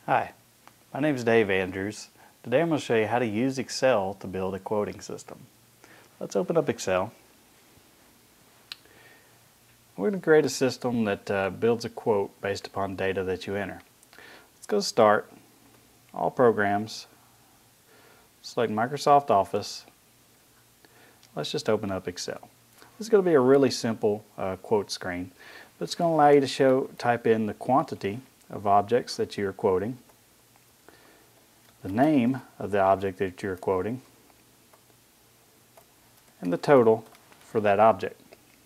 Hi, my name is Dave Andrews. Today I'm going to show you how to use Excel to build a quoting system. Let's open up Excel. We're going to create a system that builds a quote based upon data that you enter. Let's go to Start, All Programs, select Microsoft Office. Let's just open up Excel. This is going to be a really simple quote screen, but it's going to allow you to type in the quantity of objects that you're quoting, the name of the object that you're quoting, and the total for that object.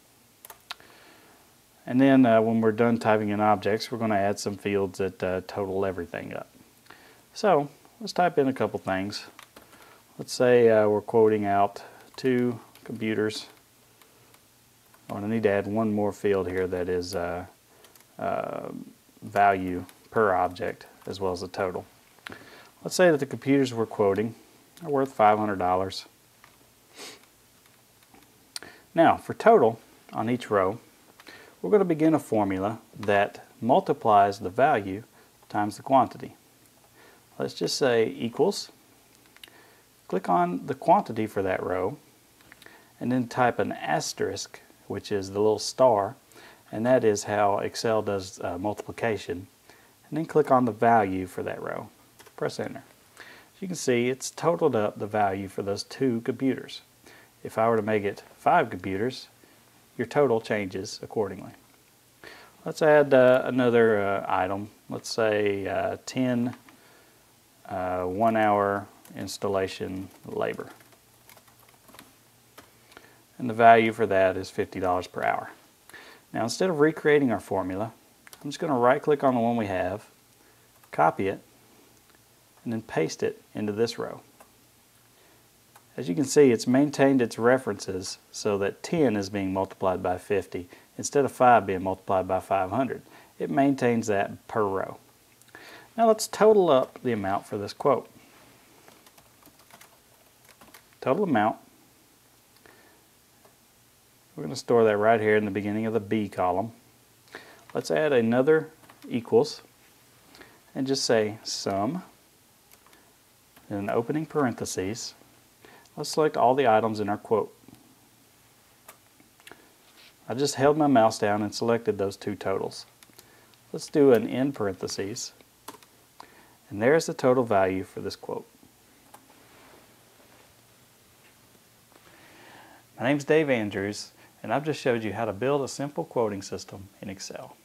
And then when we're done typing in objects, we're going to add some fields that total everything up. So let's type in a couple things. Let's say we're quoting out 2 computers. I'm going to need to add one more field here that is value per object as well as the total. Let's say that the computers we're quoting are worth $500. Now for total on each row, we're going to begin a formula that multiplies the value times the quantity. Let's just say equals, click on the quantity for that row, and then type an asterisk, which is the little star, and that is how Excel does multiplication, and then click on the value for that row. Press enter. As you can see, it's totaled up the value for those 2 computers. If I were to make it 5 computers, your total changes accordingly. Let's add another item. Let's say 10 1-hour installation labor. And the value for that is $50 per hour. Now instead of recreating our formula, I'm just going to right click on the one we have, copy it, and then paste it into this row. As you can see, it's maintained its references so that 10 is being multiplied by 50 instead of 5 being multiplied by 500. It maintains that per row. Now let's total up the amount for this quote. Total amount. We're going to store that right here in the beginning of the B column. Let's add another equals and just say sum in an opening parentheses. Let's select all the items in our quote. I just held my mouse down and selected those 2 totals. Let's do an end parentheses, and there's the total value for this quote. My name's Dave Andrews, and I've just showed you how to build a simple quoting system in Excel.